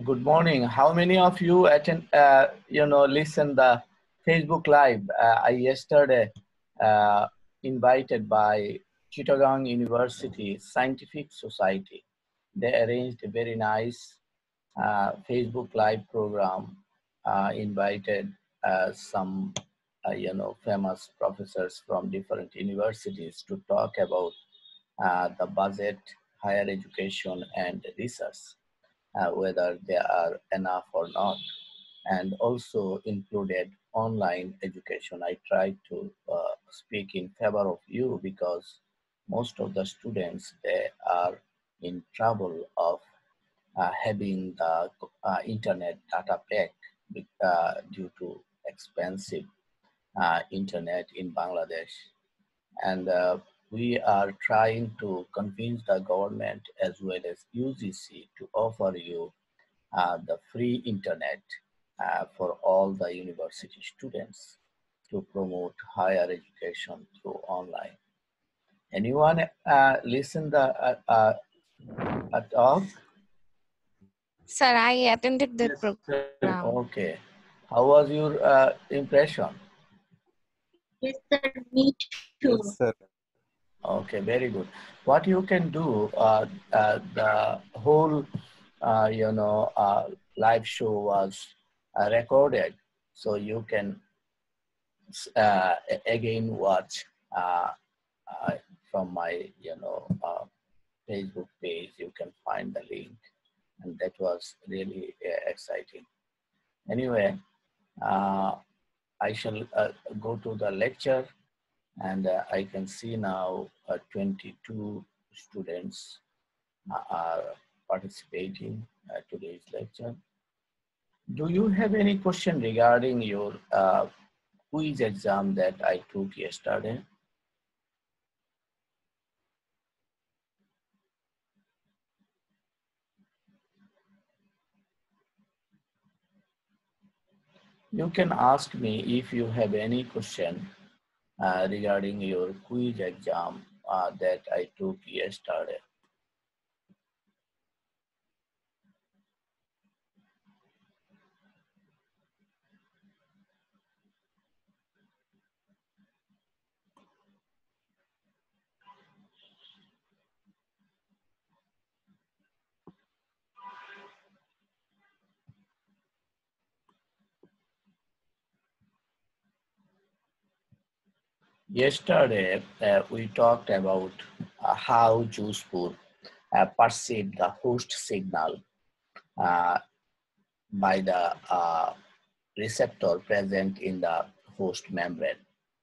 Good morning. How many of you attend, listen the Facebook Live? I yesterday invited by Chittagong University Scientific Society. They arranged a very nice Facebook Live program, invited some, famous professors from different universities to talk about the budget, higher education, and research, whether they are enough or not, and also included online education. I tried to speak in favor of you because most of the students, they are in trouble of having the internet data pack due to expensive internet in Bangladesh. And we are trying to convince the government as well as UGC to offer you the free internet for all the university students to promote higher education through online. Anyone listen the talk? Sir, I attended the Yes, program. sir. Okay. How was your impression? Yes, sir, me too. Yes, sir. Okay, very good. What you can do, the whole, live show was recorded, so you can again watch uh, from my, Facebook page. You can find the link, and that was really exciting. Anyway, I shall go to the lecture. And I can see now 22 students are participating today's lecture. Do you have any question regarding your quiz exam that I took yesterday? You can ask me if you have any question regarding your quiz exam that I took yesterday. Yesterday, we talked about how JUSPUR perceive the host signal uh, by the receptor present in the host membrane.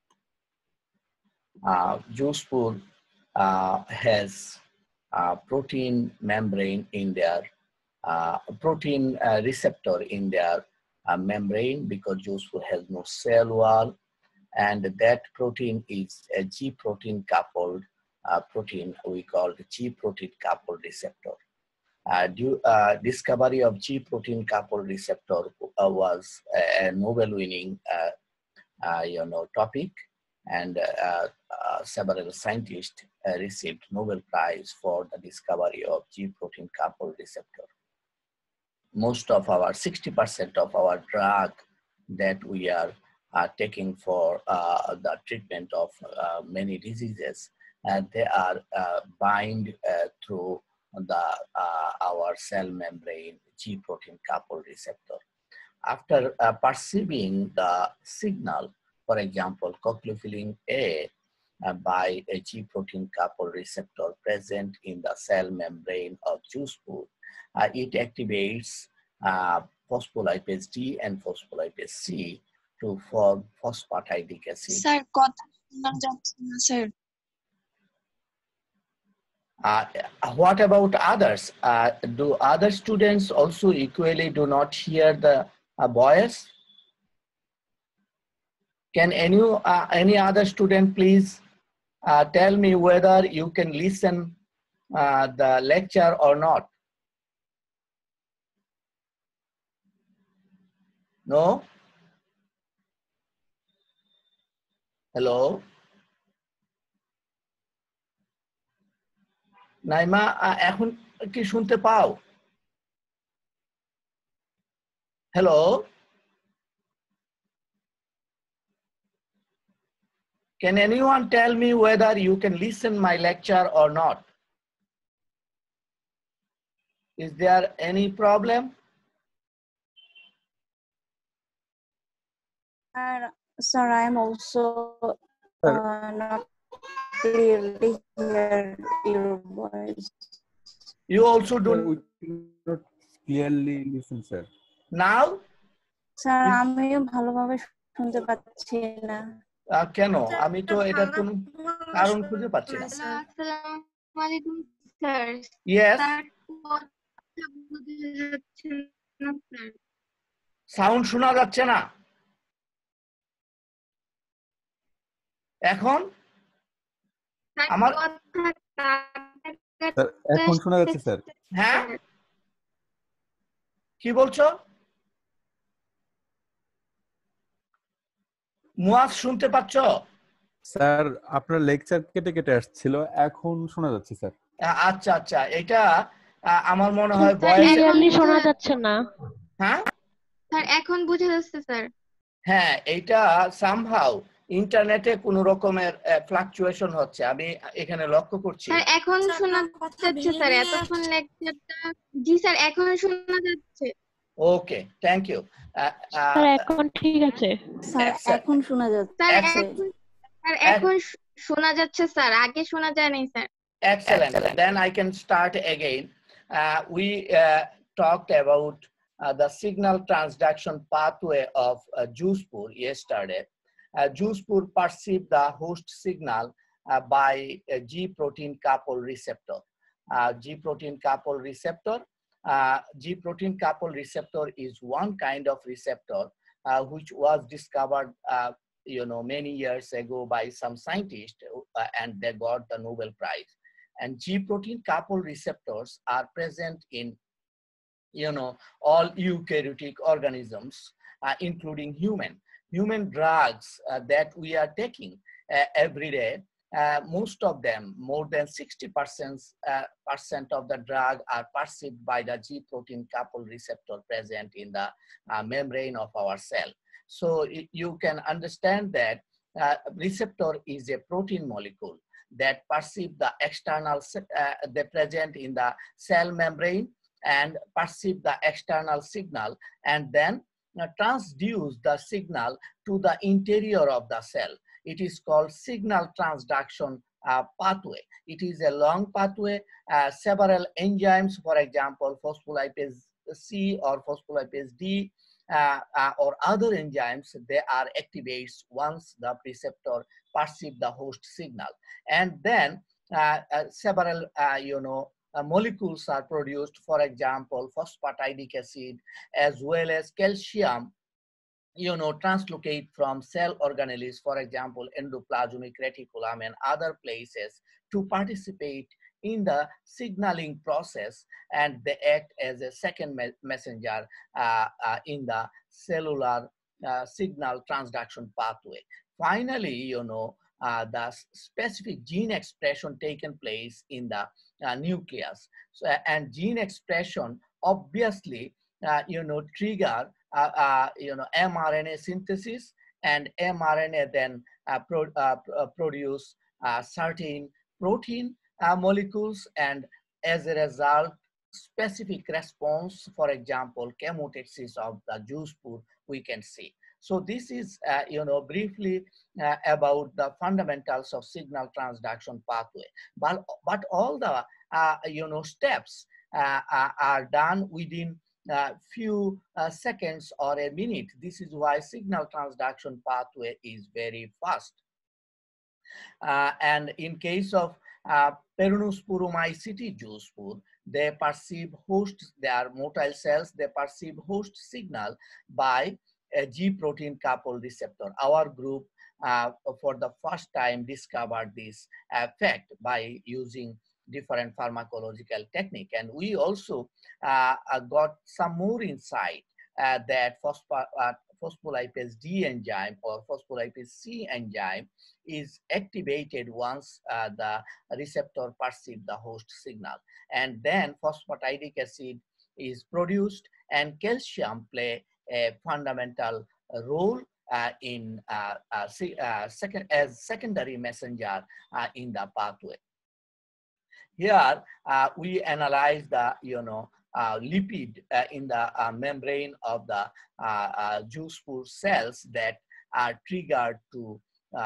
JUSPUR has protein membrane in their protein receptor in their membrane, because JUSPUR has no cell wall, and that protein is a G protein coupled protein we call the G protein coupled receptor. Discovery of G protein coupled receptor was a Nobel winning topic, and several scientists received Nobel Prize for the discovery of G protein coupled receptor. Most of our 60% of our drug that we are taking for the treatment of many diseases, and they are bind through the our cell membrane G protein coupled receptor. After perceiving the signal, for example, cochleophyllin A by a G protein coupled receptor present in the cell membrane of JUSPUR, it activates phospholipase D and phospholipase C to form phosphatidic acid. Sir, কথা শোনা যাচ্ছে না, sir. What about others? Do other students also equally do not hear the voice? Can any other student please tell me whether you can listen the lecture or not? No? Hello? Naima, এখন কি শুনতে পাও? Hello? Can anyone tell me whether you can listen my lecture or not? Is there any problem? Sir, I am also Sir, not clearly hear your voice. You also sir, do we cannot clearly listen, sir. now? Sir আমিও ভালোভাবে শুনতে পাচ্ছি না। কেন? আমি তো এটার কোনো কারণ খুঁজে পাচ্ছি না। আসসালামু আলাইকুম স্যার। Yes, স্যার কথা বোঝা যাচ্ছে না স্যার। সাউন্ড শোনা যাচ্ছে না। এখন স্যার আমার কথা কাটা স্যার এখন শোনা যাচ্ছে স্যার। হ্যাঁ কি বলছো? মুয়াজ শুনতে পাচ্ছ? স্যার আপনার লেকচার কেটে কেটে আসছিল, এখন শোনা যাচ্ছে স্যার। আচ্ছা আচ্ছা, এটা আমার মনে হয় স্যার ভয়েস। ক্লিয়ারলি শোনা যাচ্ছে না। হ্যাঁ স্যার এখন বোঝা যাচ্ছে স্যার। হ্যাঁ, এইটা সামহাউ ইন্টারনেটে কোনো রকমের ফ্লাকচুয়েশন হচ্ছে, আমি এখানে লক্ষ্য করছি। স্যার এখন শোনা যাচ্ছে স্যার, এতক্ষণ লেকচারটা জি স্যার এখন শোনা যাচ্ছে। ওকে, থ্যাংক ইউ। স্যার এখন ঠিক আছে। স্যার এখন শোনা স্যার যাচ্ছে। এখন শোনা যাচ্ছে স্যার, আগে শোনা যায় নাই sir. Excellent. Then I can start again. We talked about the signal transduction pathway of Jewspur yesterday. Jewspur perceived the host signal by a G protein couple receptor. G protein couple receptor. G protein couple receptor is one kind of receptor which was discovered many years ago by some scientists, and they got the Nobel Prize. And G protein couple receptors are present in all eukaryotic organisms, including human drugs that we are taking every day. Most of them, more than 60% of the drug are perceived by the G protein couple receptor present in the membrane of our cell. So you can understand that receptor is a protein molecule that perceive the external, they present in the cell membrane and perceive the external signal, and then transduce the signal to the interior of the cell. It is called signal transduction pathway. It is a long pathway. Several enzymes, for example, phospholipase C or phospholipase D, or other enzymes, they are activated once the receptor perceive the host signal. And then several molecules are produced, for example, phosphatidic acid as well as calcium translocate from cell organelles, for example, endoplasmic reticulum and other places, to participate in the signaling process, and they act as a second messenger in the cellular signal transduction pathway. Finally, the specific gene expression taken place in the nucleus. So, and gene expression obviously trigger mRNA synthesis, and mRNA then produce certain protein molecules, and as a result, specific response, for example, chemotaxis of the Jewspur we can see. So this is, briefly about the fundamentals of signal transduction pathway. But all the, steps are done within few seconds or a minute. This is why signal transduction pathway is very fast. And in case of Peronosporomycete Jewspur, they perceive host, they are motile cells, they perceive host signal by a G protein couple receptor. Our group for the first time discovered this effect by using different pharmacological technique. And we also got some more insight that phospholipase D enzyme or phospholipase C enzyme is activated once the receptor perceives the host signal. And then phosphatidic acid is produced, and calcium play a fundamental role in secondary messenger in the pathway. Here we analyze the lipid in the membrane of the juice spore cells that are triggered to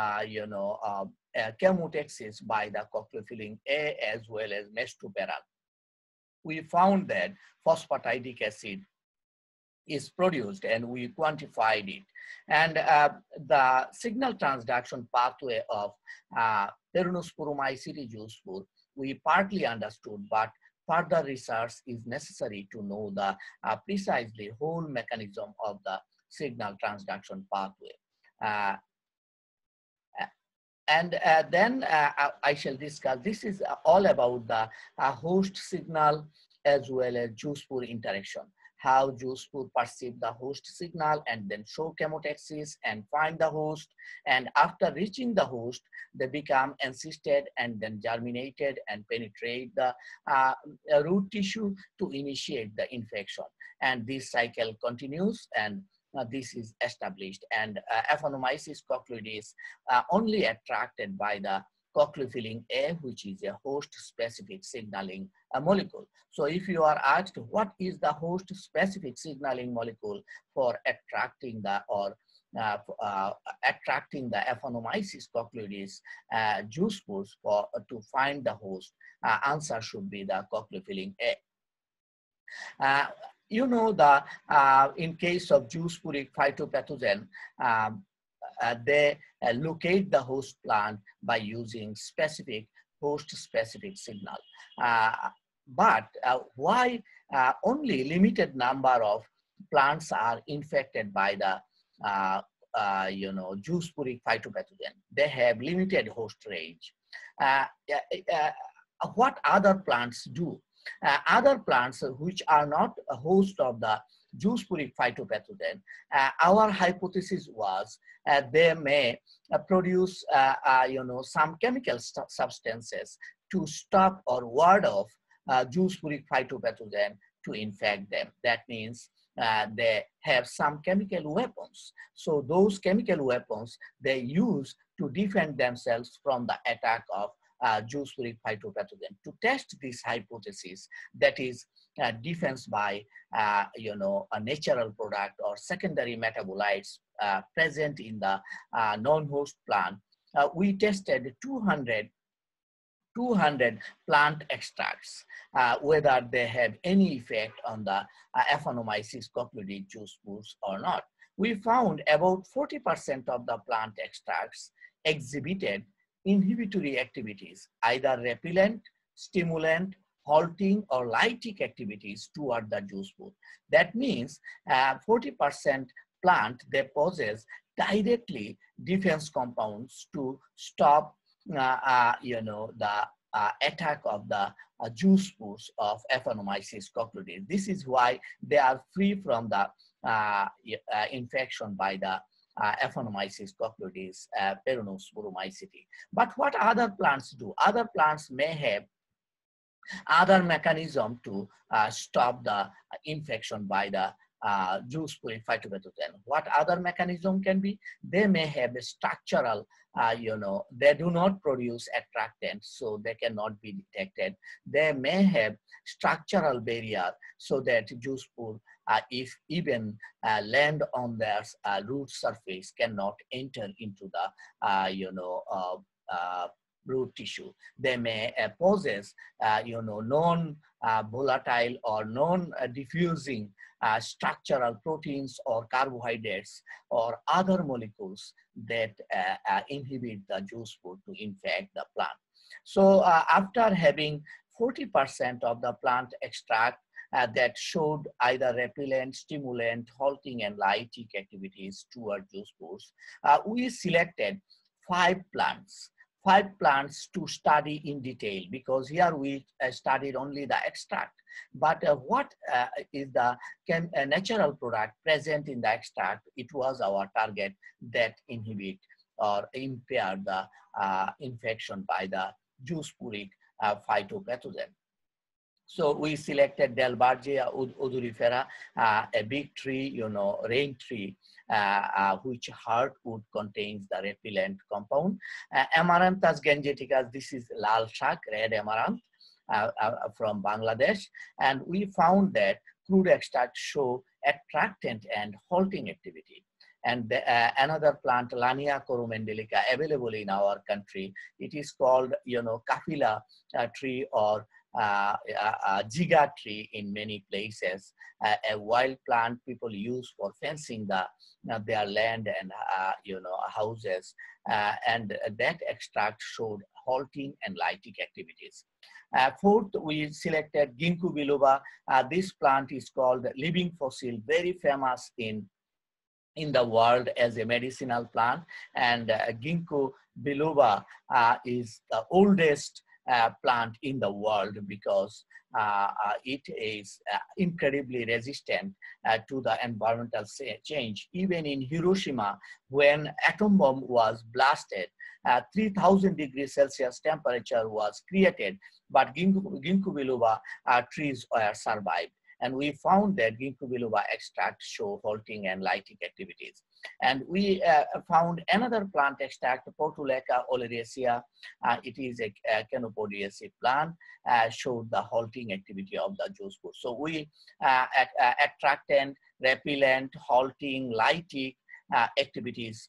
chemotaxis by the cochleofilin A as well as mestoperal. We found that phosphatidic acid is produced and we quantified it. And the signal transduction pathway of peronosporomycete juice spore we partly understood, but further research is necessary to know the precisely whole mechanism of the signal transduction pathway. And then I shall discuss, this is all about the host signal as well as juice spore interaction. How juice spore perceive the host signal and then show chemotaxis and find the host. And after reaching the host, they become encysted and then germinated and penetrate the root tissue to initiate the infection. And this cycle continues and this is established. And Aphanomyces cochloides only attracted by the cochleofilin A, which is a host-specific signaling molecule. So if you are asked what is the host-specific signaling molecule for attracting the attracting the Aphanomyces cochloides juice spores to find the host, answer should be the cochleofilin A. You know, in case of juice sporic phytopathogen, they locate the host plant by using specific host-specific signal. But why only limited number of plants are infected by the juice sporic phytopathogen? They have limited host range. What other plants do? Other plants which are not a host of the juice sporic phytopathogen, our hypothesis was they may produce some chemical substances to stop or ward off juice sporic phytopathogen to infect them. That means they have some chemical weapons. So those chemical weapons they use to defend themselves from the attack of juice sporic phytopathogen. To test this hypothesis, that is defense by a natural product or secondary metabolites present in the non-host plant, we tested 200 plant extracts, whether they have any effect on the Aphanomyces cochloides juice spores or not. We found about 40% of the plant extracts exhibited inhibitory activities, either repellent, stimulant, halting, or lytic activities toward the juice spore. That means 40% plant, they possess directly defense compounds to stop the attack of the juice spores of Aphanomyces cochloides. This is why they are free from the infection by the Aphanomyces cochloides peronosporomycete. But what other plants do? Other plants may have other mechanism to stop the infection by the juice sporic phytopathogen. What other mechanism can be? They may have a structural, they do not produce attractants, so they cannot be detected. They may have structural barrier so that juice spore, if even land on their root surface, cannot enter into the root tissue. They may possess, non-volatile or non-diffusing structural proteins or carbohydrates or other molecules that inhibit the juice spore to infect the plant. So after having 40% of the plant extract that showed either repellent, stimulant, halting, and lytic activities toward juice spores, we selected 5 plants to study in detail, because here we studied only the extract. But what is the natural product present in the extract? It was our target that inhibit or impair the infection by the juice sporic phytopathogen. So we selected Delbargia odorifera, a big tree, rain tree, which hardwood contains the repellent compound. Amaranthus gangeticus, this is lal shak, red amaranth from Bangladesh. And we found that crude extracts show attractant and halting activity. And another plant, Lania coromandelica, available in our country. It is called, kafila tree or giga tree in many places, a wild plant people use for fencing their land and houses, and that extract showed halting and lytic activities. Fourth, we selected Ginkgo biloba. This plant is called living fossil, very famous in the world as a medicinal plant, and Ginkgo biloba is the oldest plant in the world because it is incredibly resistant to the environmental change. Even in Hiroshima, when atom bomb was blasted, 3000 degrees Celsius temperature was created, but Ginkgo biloba trees were survived. And we found that Ginkgo biloba extract show halting and lytic activities. And we found another plant extract, Portulaca oleracea. It is a canopodiaceae plant, showed the halting activity of the juice spore. So we attractant, repellent, halting, lytic activities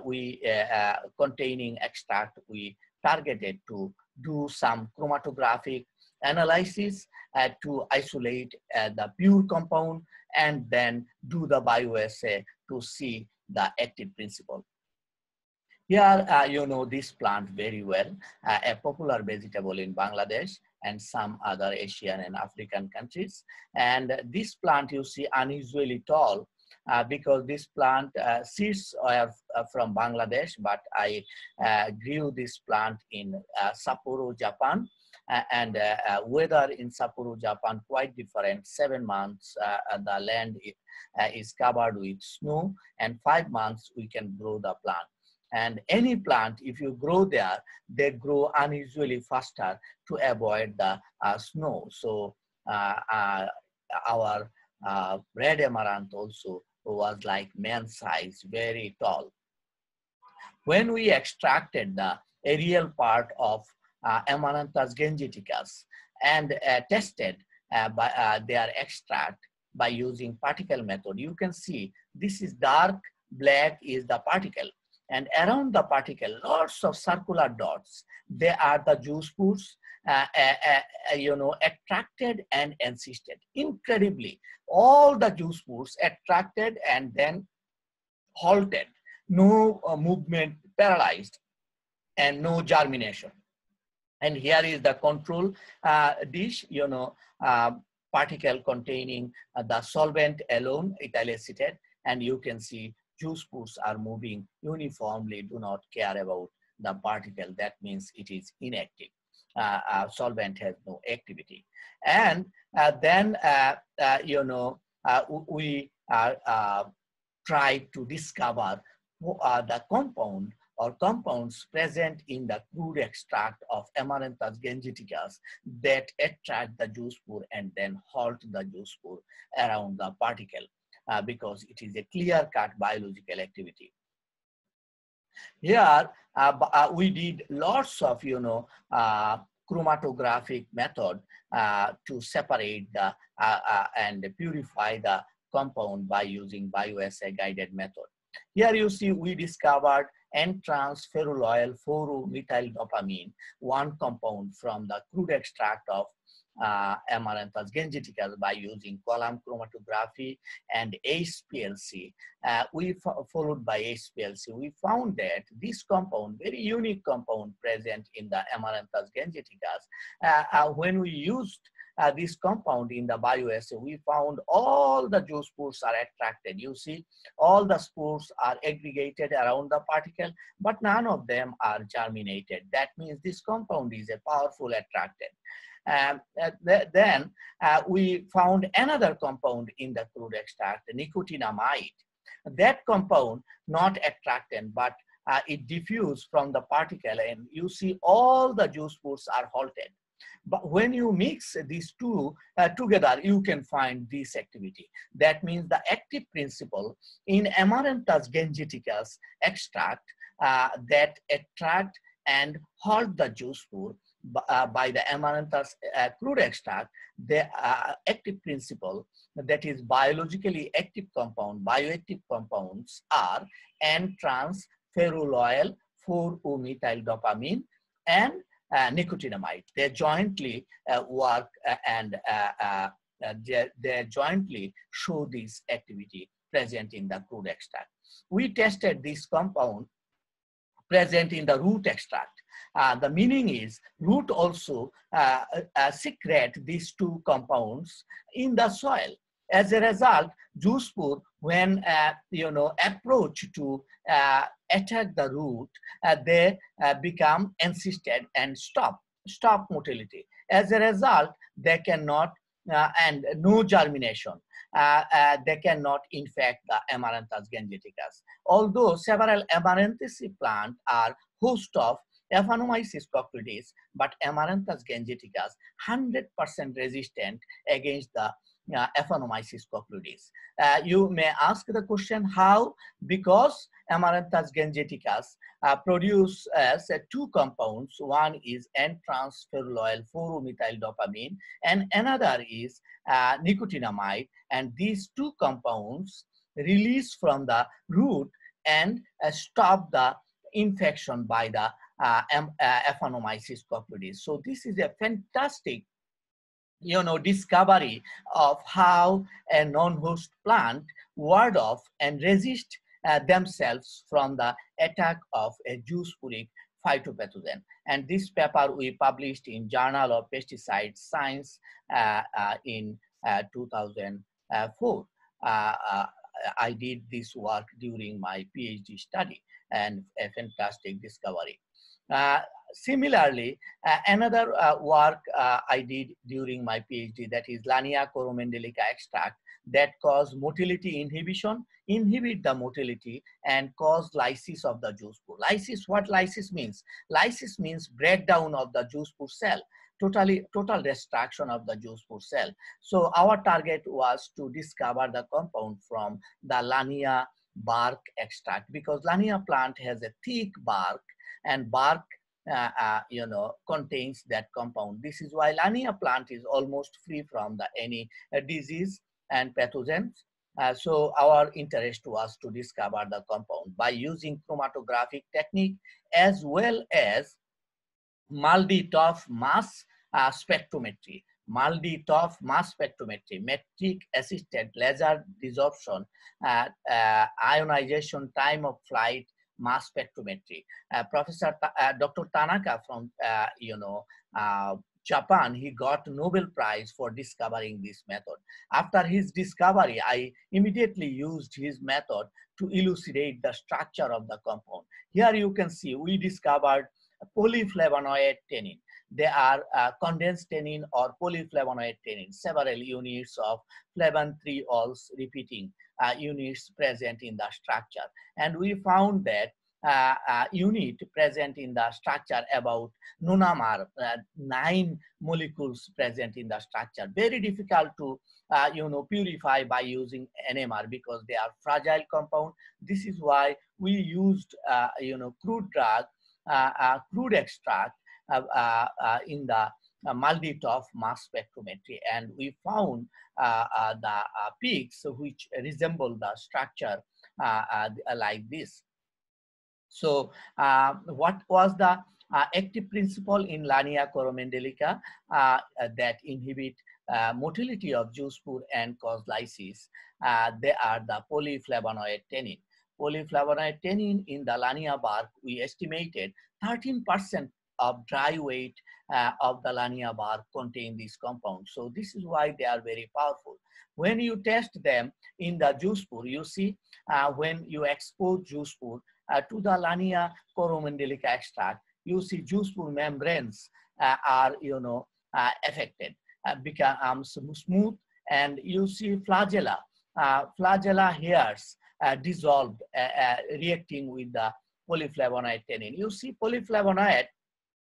containing extract we targeted to do some chromatographic analysis to isolate the pure compound and then do the bioassay to see the active principle. Here, you know this plant very well, a popular vegetable in Bangladesh and some other Asian and African countries. And this plant you see unusually tall because this plant seeds are from Bangladesh, but I grew this plant in Sapporo, Japan. And weather in Sapporo, Japan, quite different. 7 months, the land is covered with snow, and 5 months we can grow the plant. And any plant, if you grow there, they grow unusually faster to avoid the snow. So our red amaranth also was like man size, very tall. When we extracted the aerial part of Amaranthus gangeticus and tested their extract by using particle method, you can see this is dark black is the particle, and around the particle lots of circular dots. They are the juice spores, attracted and encysted. Incredibly, all the juice spores attracted and then halted, no movement, paralyzed, and no germination. And here is the control dish, particle containing the solvent alone, ethyl acetate, and you can see juice spores are moving uniformly, do not care about the particle. That means it is inactive. Solvent has no activity. And then, we try to discover the compound or compounds present in the crude extract of Amaranthus gangeticus that attract the juice spore and then halt the juice spore around the particle because it is a clear-cut biological activity. Here, we did lots of, chromatographic method to separate the and purify the compound by using bioassay guided method. Here you see we discovered N-trans ferrolyl 4-methyl-dopamine, one compound from the crude extract of Amaranthus gangeticus by using column chromatography and HPLC. We followed by HPLC, we found that this compound, very unique compound present in the Amaranthus gangeticus, when we used this compound in the bioassay, we found all the juice spores are attracted. You see, all the spores are aggregated around the particle, but none of them are germinated. That means this compound is a powerful attractant. Then we found another compound in the crude extract, nicotinamide. That compound, not attractant, but it diffused from the particle, and you see all the juice spores are halted. But when you mix these two together, you can find this activity. That means the active principle in Amaranthus gangeticus extract that attract and halt the juice pour by the Amaranthus crude extract, the active principle, that is biologically active compound, bioactive compounds, are N-trans ferroyl 4-O-methyl dopamine and nicotinamide. They jointly work and they jointly show this activity present in the crude extract. We tested this compound present in the root extract. The meaning is root also secrete these two compounds in the soil. As a result, juice pour, when approach to attack the root, they become encysted and stop motility. As a result, they cannot and no germination. They cannot infect the Amaranthus gangeticus. Although several Amaranthus plants are host of Aphanomyces coccludeus, but Amaranthus gangeticus 100% resistant against the Aphanomyces coccludeus. You may ask the question how? Because Amaranthus gangeticus produce two compounds. One is N-trans ferroyl 4-O-methyl dopamine and another is nicotinamide, and these two compounds release from the root and stop the infection by the Aphanomyces coccludeus. So this is a fantastic discovery of how a non-host plant ward off and resist themselves from the attack of a juice pouring phytopathogen. And this paper we published in Journal of Pesticide Science in 2004. I did this work during my PhD study, and a fantastic discovery. Similarly, another work I did during my PhD, that is Lania coromandelica extract, that cause motility inhibition, inhibit the motility and cause lysis of the juice pour. Lysis, what lysis means? Lysis means breakdown of the juice pour cell, total destruction of the juice pour cell. So our target was to discover the compound from the Lania bark extract, because Lania plant has a thick bark, and bark contains that compound. This is why Lania plant is almost free from any disease and pathogens. So our interest was to discover the compound by using chromatographic technique as well as MALDI-TOF mass spectrometry. MALDI-TOF mass spectrometry, metric assisted laser desorption, ionization time of flight mass spectrometry. Dr. Tanaka from Japan, he got Nobel Prize for discovering this method. After his discovery, I immediately used his method to elucidate the structure of the compound. Here you can see we discovered polyflavonoid tannin. They are condensed tannin or polyflavonoid tannin, several units of flavin-3-ols repeating units present in the structure. And we found that unit present in the structure about nonamar, 9 molecules present in the structure. Very difficult to purify by using NMR because they are fragile compound. This is why we used crude drug, crude extract in the MALDI-TOF mass spectrometry, and we found the peaks which resemble the structure like this. So what was the active principle in Lania coromandelica that inhibit motility of juice pour and cause lysis? They are the polyflavonoid tannin. Polyflavonoid tannin in the Lania bark, we estimated 13% of dry weight of the Lania bark contain this compound. So this is why they are very powerful. When you test them in the juice pour, you see when you expose juice pour to the Lania coromandelica extract, you see juice pour membranes are affected, become smooth, and you see flagella hairs dissolved, reacting with the polyflavonoid tannin. You see polyflavonoid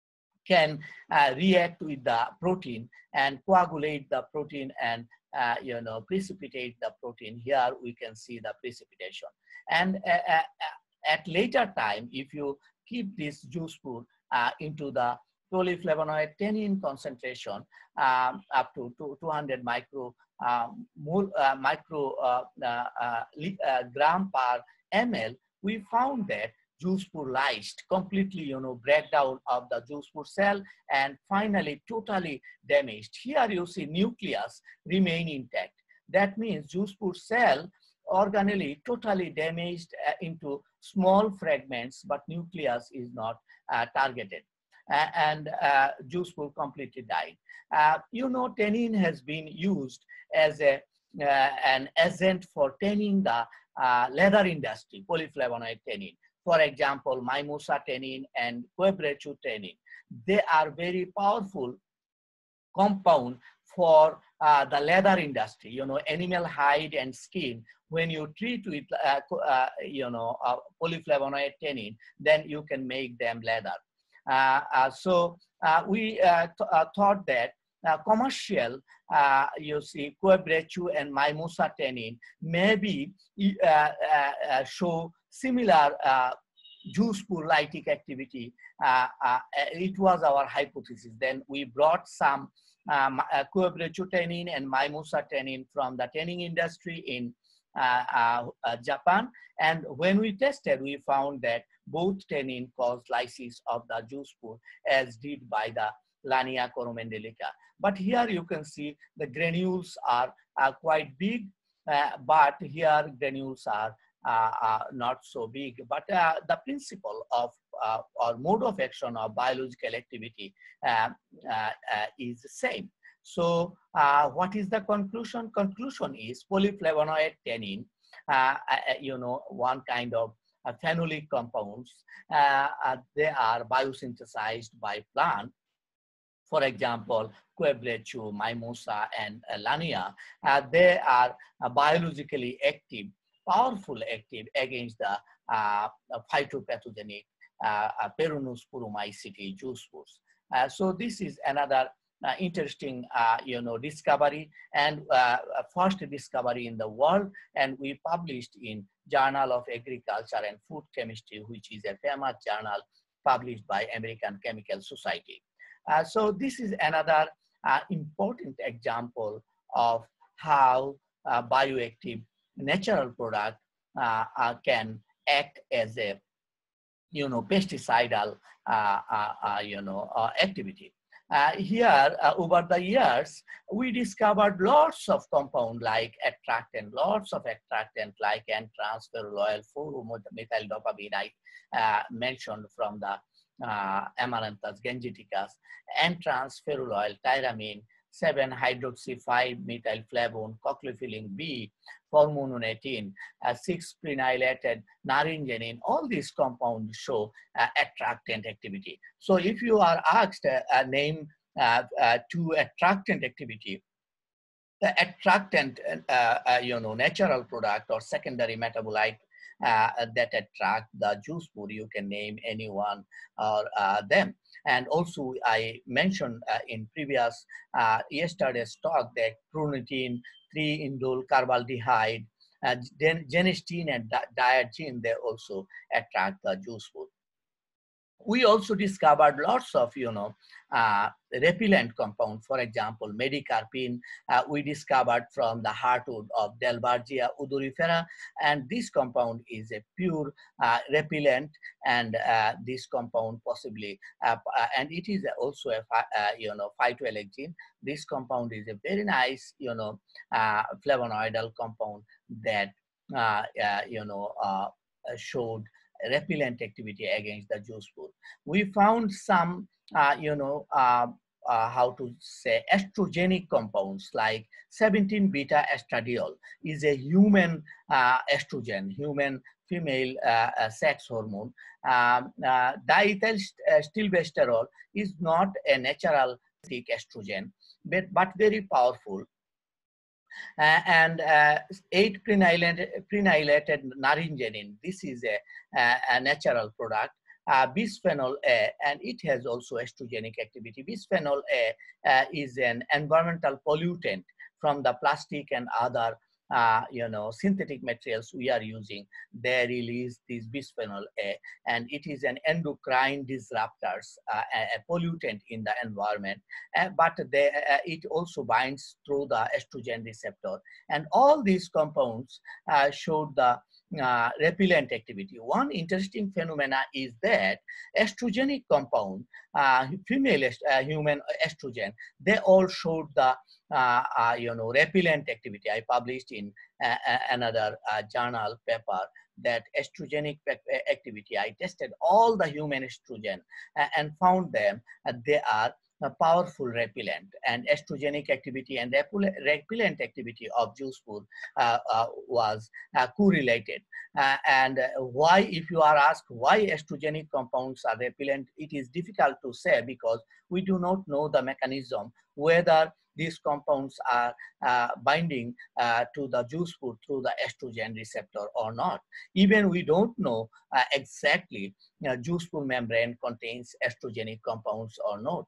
can react with the protein and coagulate the protein and precipitate the protein. Here we can see the precipitation. And at later time, if you keep this juice spore into the polyflavonoid tannin concentration up to 200 gram per ml, we found that juice spore lysed completely, breakdown of the juice spore cell and finally totally damaged. Here you see nucleus remain intact. That means juice spore cell organelle totally damaged into small fragments, but nucleus is not targeted. And juice spore completely died. Tannin has been used as an agent for tanning the leather industry, polyflavonoid tannin. For example, mimosa tannin and quebracho tannin. They are very powerful compound for the leather industry, animal hide and skin. When you treat with, polyflavonoid tannin, then you can make them leather. So we thought that commercial, you see, quebracho and mimosa tannin maybe show similar juice spore lytic activity. It was our hypothesis. Then we brought some quebracho tannin and mimosa tannin from the tanning industry in Japan, and when we tested, we found that both tannin caused lysis of the juice spore as did by the Lania coromandelica. But here you can see the granules are quite big, but here granules are not so big. But the principle of or mode of action of biological activity is the same. So what is the conclusion? Conclusion is polyflavonoid tannin, one kind of phenolic compounds. They are biosynthesized by plant. For example, quebracho, mimosa, and lania. They are biologically active, powerful active against the phytopathogenic peronosporomycete juice spores. So this is another interesting, discovery and first discovery in the world, and we published in Journal of Agriculture and Food Chemistry, which is a famous journal published by American Chemical Society. So this is another important example of how bioactive natural product can act as a pesticidal activity. Here, over the years, we discovered lots of compounds like attractant, lots of attractant like N-transferol, 4-methyl dopamine I mentioned from the Amaranthus gangeticus, N-transferol, tyramine, 7-hydroxy-5-methylflavone, cochleofilin B, formononatin, 6-phenylated naringenin. All these compounds show attractant activity. So if you are asked name to attractant activity, the attractant, natural product or secondary metabolite that attract the juice spore, you can name any one or them. And also I mentioned in previous yesterday's talk that prunitine, 3-indole carbaldehyde, genistein and diargine, they also attract the juice spore. We also discovered lots of, repellent compounds. For example, medicarpine, we discovered from the heartwood of Delbargia odorifera, and this compound is a pure repellent, and this compound possibly, and it is also a, phytoalexin. This compound is a very nice, flavonoidal compound that, showed repellent activity against the juice spore. We found some, how to say, estrogenic compounds like 17-beta estradiol is a human estrogen, human female sex hormone. Diethylstilbestrol is not a natural estrogen, but very powerful. And 8-phenylated naringenin, this is a natural product. bisphenol A, and it has also estrogenic activity. Bisphenol A is an environmental pollutant from the plastic and other synthetic materials we are using. They release this bisphenol A, and it is an endocrine disruptors, a pollutant in the environment, but it also binds through the estrogen receptor. And all these compounds showed the repellent activity. One interesting phenomena is that estrogenic compound, female human estrogen, they all showed the repellent activity. I published in another journal paper that estrogenic activity. I tested all the human estrogen and found them they are a powerful repellent, and estrogenic activity and repellent activity of juice food was correlated. And why, if you are asked why estrogenic compounds are repellent, it is difficult to say because we do not know the mechanism whether these compounds are binding to the juice food through the estrogen receptor or not. Even we don't know exactly juice food membrane contains estrogenic compounds or not.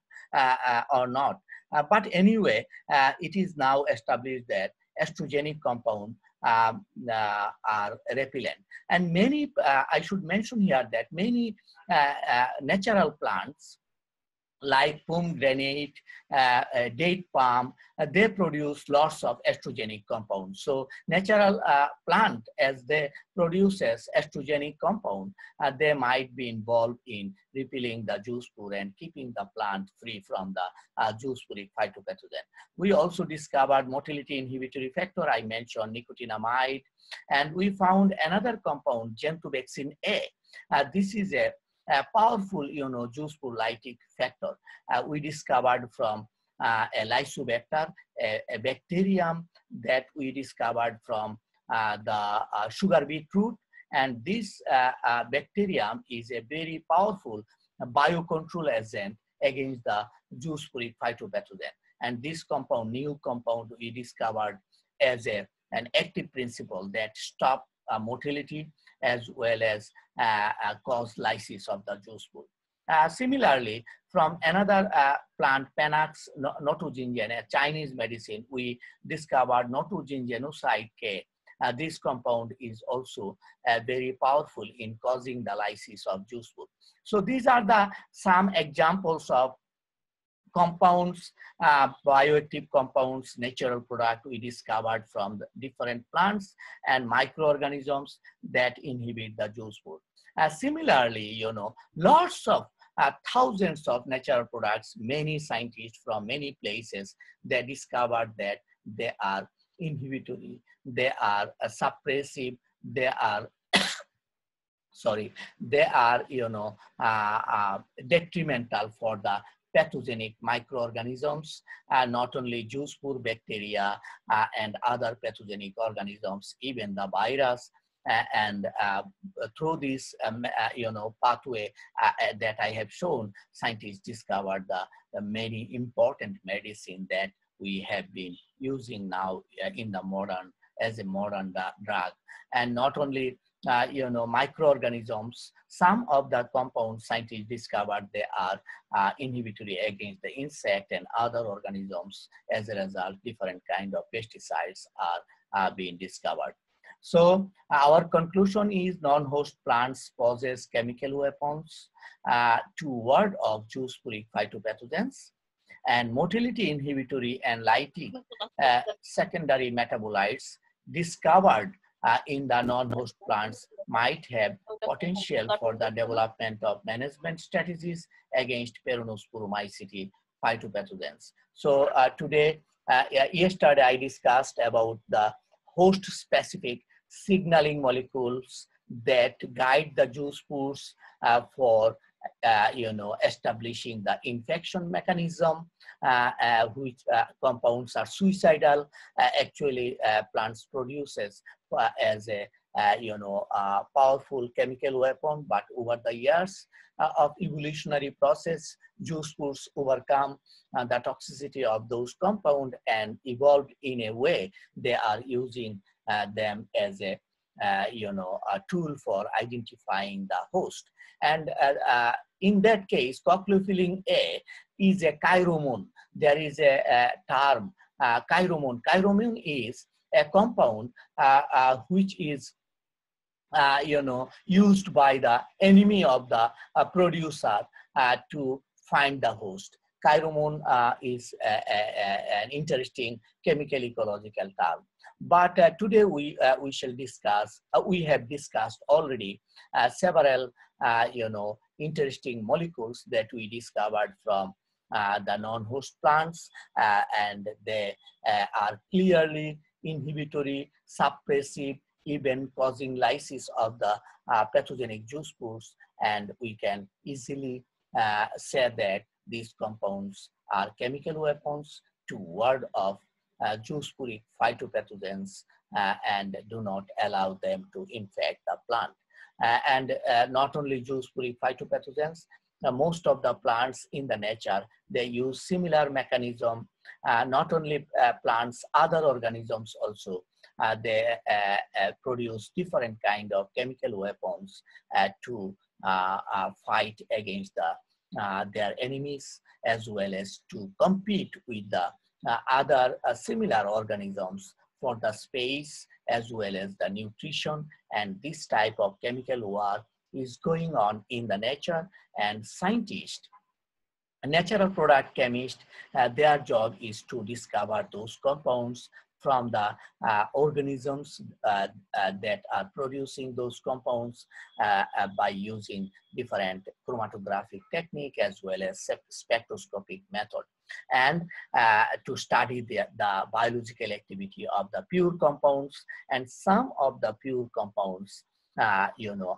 But anyway, it is now established that estrogenic compounds are repellent. And many, I should mention here that many natural plants like pomegranate, date palm, they produce lots of estrogenic compounds. So natural plant, as they produces estrogenic compound, they might be involved in repelling the juice spore and keeping the plant free from the juice sporic phytopathogen. We also discovered motility inhibitory factor. I mentioned nicotinamide, and we found another compound, gentobaxin A. This is a powerful, juice spore lytic factor. We discovered from a lysobacter, a bacterium that we discovered from the sugar beetroot. And this bacterium is a very powerful biocontrol agent against the juice sporic phytopathogen. And this compound, new compound, we discovered as an active principle that stop motility as well as cause lysis of the juice spore. Similarly, from another plant, Panax notogengen, a Chinese medicine, we discovered notogengenoside K. This compound is also very powerful in causing the lysis of juice spore. So these are the some examples of compounds, bioactive compounds, natural product we discovered from the different plants and microorganisms that inhibit the juice spore. Similarly, lots of thousands of natural products, many scientists from many places, they discovered that they are inhibitory, they are suppressive, they are they are detrimental for the pathogenic microorganisms, not only juice spore bacteria and other pathogenic organisms, even the virus. And through this pathway that I have shown, scientists discovered the many important medicine that we have been using now in the modern, as a modern drug. And not only microorganisms, some of the compounds scientists discovered they are inhibitory against the insect and other organisms. As a result, different kind of pesticides are being discovered. So our conclusion is non-host plants possess chemical weapons to ward off juice sporic phytopathogens, and motility inhibitory and lytic secondary metabolites discovered in the non-host plants might have potential for the development of management strategies against peronosporomycete phytopathogens. So yesterday I discussed about the host-specific signaling molecules that guide the juice spores for establishing the infection mechanism, which compounds are suicidal. Actually, plants produces as a powerful chemical weapon, but over the years of evolutionary process, juice spores overcome the toxicity of those compounds and evolved in a way they are using them as a a tool for identifying the host. And in that case, cochleophilin A is a chiromone. There is a term, chiromone. Chiromone is a compound which is used by the enemy of the producer to find the host. Chiromone is an interesting chemical ecological term. But today we shall discuss, we have discussed already several, interesting molecules that we discovered from the non-host plants, and they are clearly inhibitory, suppressive, even causing lysis of the pathogenic juice pores, and we can easily say that these compounds are chemical weapons to ward off juice-puric phytopathogens and do not allow them to infect the plant. And not only juice-puric phytopathogens, most of the plants in the nature, they use similar mechanism. Not only plants, other organisms also, they produce different kind of chemical weapons to fight against their enemies, as well as to compete with the other similar organisms for the space as well as the nutrition. And this type of chemical war is going on in the nature, and scientists, natural product chemists, their job is to discover those compounds from the organisms that are producing those compounds by using different chromatographic technique as well as spectroscopic method, and to study the biological activity of the pure compounds. And some of the pure compounds are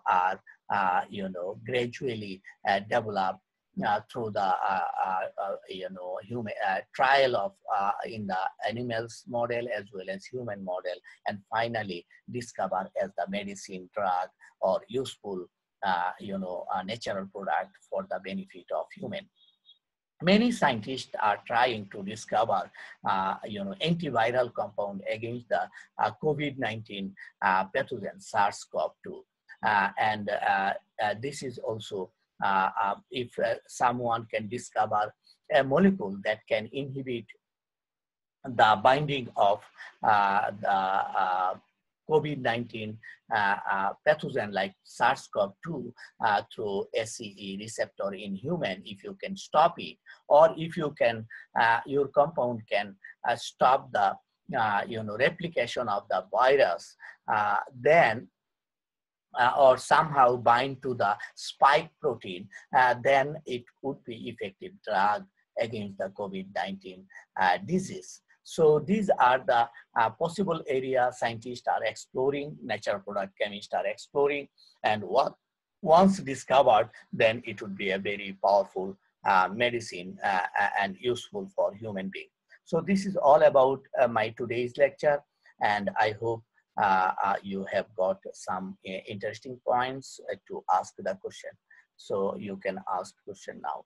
gradually developed through the human trial of in the animals model as well as human model, and finally discovered as the medicine, drug, or useful natural product for the benefit of human. Many scientists are trying to discover antiviral compound against the COVID-19 pathogen SARS-CoV-2, and this is also if someone can discover a molecule that can inhibit the binding of the COVID-19 pathogen like SARS-CoV-2 through SCE receptor in human, if you can stop it, or if you can, your compound can stop the replication of the virus, then or somehow bind to the spike protein, then it would be effective drug against the COVID-19 disease. So these are the possible areas scientists are exploring, natural product chemists are exploring, and once discovered, then it would be a very powerful medicine and useful for human being. So this is all about my today's lecture, and I hope you have got some interesting points to ask the question. So you can ask question now.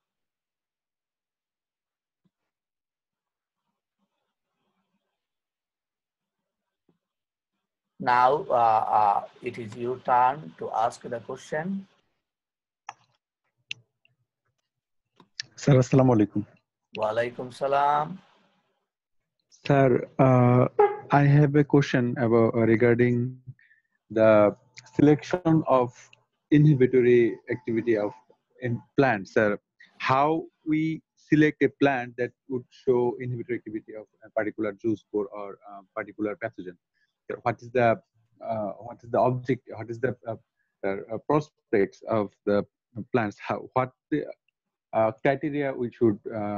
Now it is your turn to ask the question. Sir, assalamu alaikum. Wa alaikum salam. Sir, I have a question about regarding the selection of inhibitory activity of in plants. Sir, how we select a plant that would show inhibitory activity of a particular juice spore or particular pathogen? What is the object? What is the prospects of the plants? What the criteria we should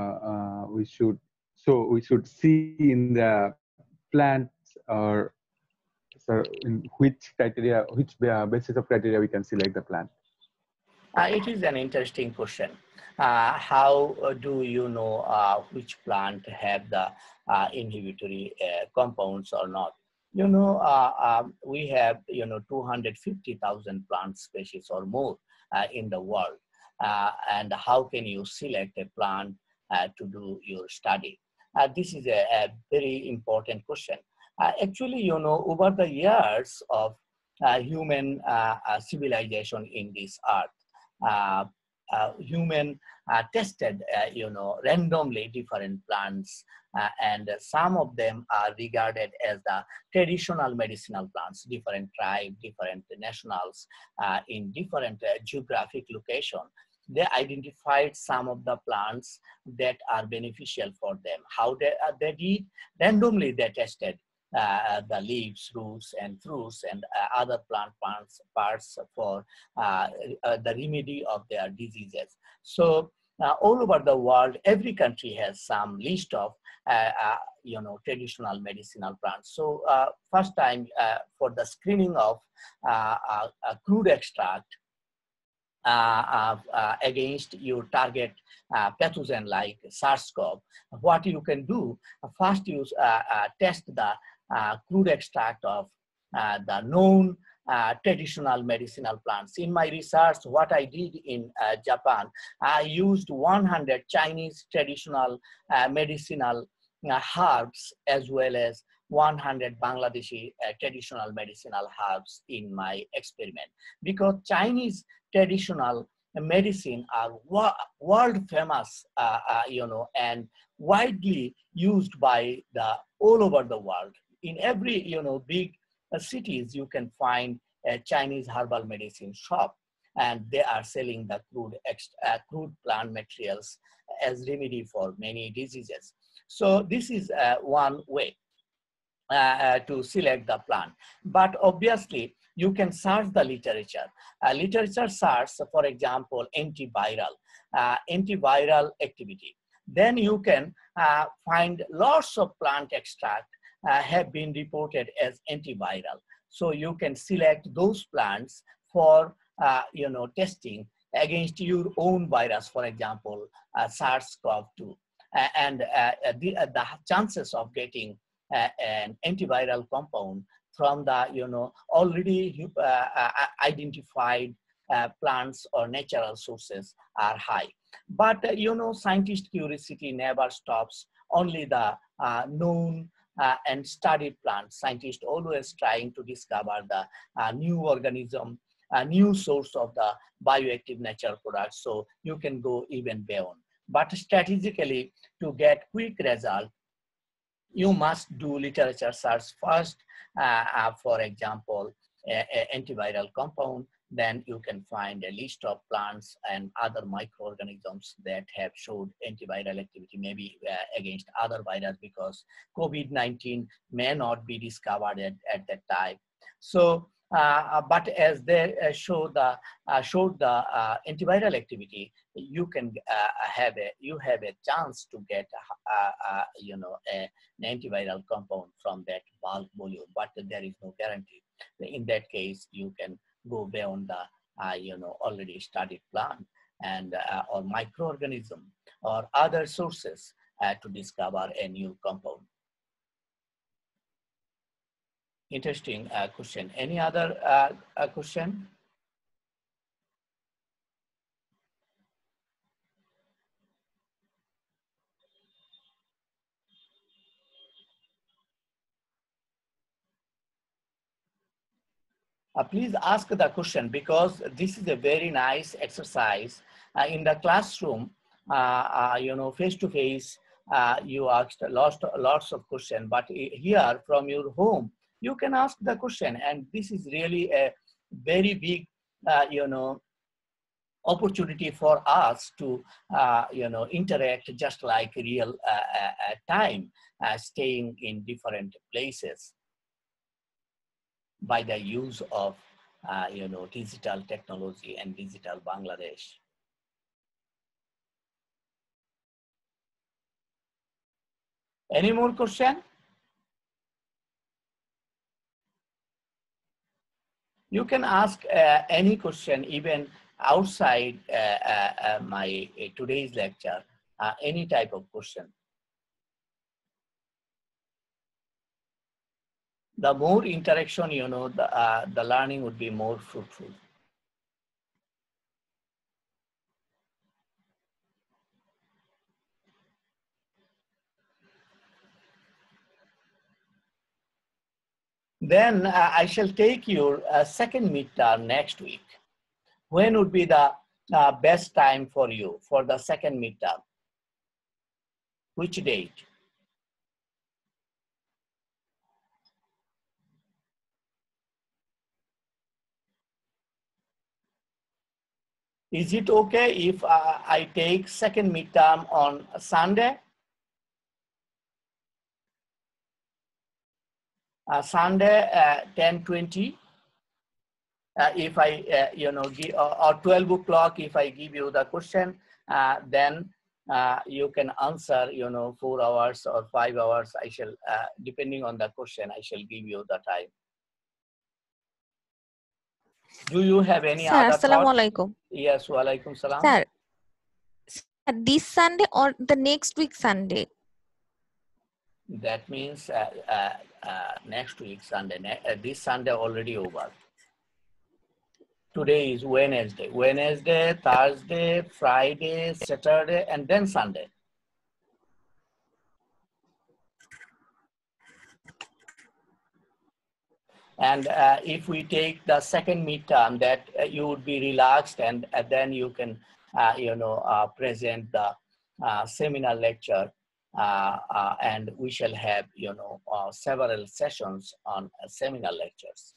see in the plants, or in which criteria, which basis of criteria we can select the plant? It is an interesting question. How do you know which plant have the inhibitory compounds or not? We have 250,000 plant species or more in the world, and how can you select a plant to do your study? This is a very important question. Actually, over the years of human civilization in this earth. Human tested, randomly different plants, and some of them are regarded as the traditional medicinal plants, different tribes, different nationals, in different geographic location. They identified some of the plants that are beneficial for them. How they did? Randomly they tested the leaves, roots, and fruits, and other plant parts for the remedy of their diseases. So all over the world, every country has some list of traditional medicinal plants. So first time for the screening of crude extract against your target pathogen like SARS-CoV, what you can do, first you test the crude extract of the known traditional medicinal plants. In my research, what I did in Japan, I used 100 Chinese traditional medicinal herbs as well as 100 Bangladeshi traditional medicinal herbs in my experiment, because Chinese traditional medicine are world famous, and widely used by the all over the world. In every big cities, you can find a Chinese herbal medicine shop, and they are selling the crude plant materials as remedy for many diseases. So this is one way to select the plant. But obviously, you can search the literature. Literature search, for example, antiviral activity. Then you can find lots of plant extract have been reported as antiviral. So you can select those plants for testing against your own virus, for example, SARS-CoV-2. And the chances of getting an antiviral compound from the already identified plants or natural sources are high. But scientist curiosity never stops. Only the known and studied plants. Scientists always trying to discover the new organism, a new source of the bioactive natural products. So you can go even beyond. But strategically, to get quick result, you must do literature search first, for example, antiviral compound. Then you can find a list of plants and other microorganisms that have showed antiviral activity, maybe against other virus, because COVID-19 may not be discovered at that time. So, but as they showed the antiviral activity, you can have a chance to get an antiviral compound from that bulk volume, but there is no guarantee. In that case, you can go beyond the already studied plant and or microorganism or other sources to discover a new compound. Interesting question. Any other question? Please ask the question, because this is a very nice exercise. In the classroom, face to face, you asked lots of questions, but here from your home, you can ask the question, and this is really a very big, opportunity for us to, interact just like real time, staying in different places by the use of digital technology and digital Bangladesh. Any more question? You can ask any question even outside my today's lecture, any type of question. The more interaction, the learning would be more fruitful. Then I shall take your second midterm next week. When would be the best time for you for the second midterm? Which date? Is it okay if I take second midterm on Sunday? Sunday 10:20. If I, give, or 12 o'clock, if I give you the question, then you can answer, 4 hours or 5 hours. I shall, depending on the question, I shall give you the time. Do you have any Sir, other Assalamu thoughts? alaikum. Yes, wa alaikum salam. Sir, this Sunday or the next week Sunday? That means next week Sunday. This Sunday already over. Today is Wednesday. Wednesday, Thursday, Friday, Saturday, and then Sunday. And if we take the second midterm, that you would be relaxed, and then you can, present the seminar lecture, and we shall have, several sessions on seminar lectures.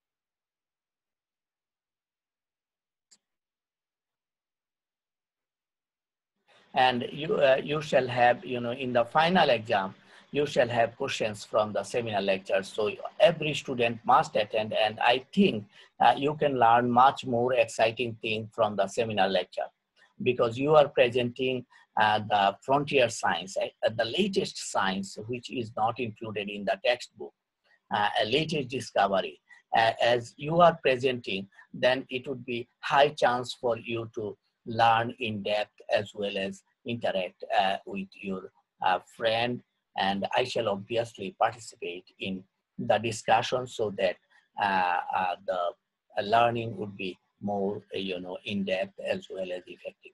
And you shall have, in the final exam, you shall have questions from the seminar lectures. So every student must attend, and I think you can learn much more exciting thing from the seminar lecture, because you are presenting the frontier science, the latest science, which is not included in the textbook, a latest discovery. As you are presenting, then it would be high chance for you to learn in depth as well as interact with your friend. And I shall obviously participate in the discussion, so that the learning would be more, in depth as well as effective.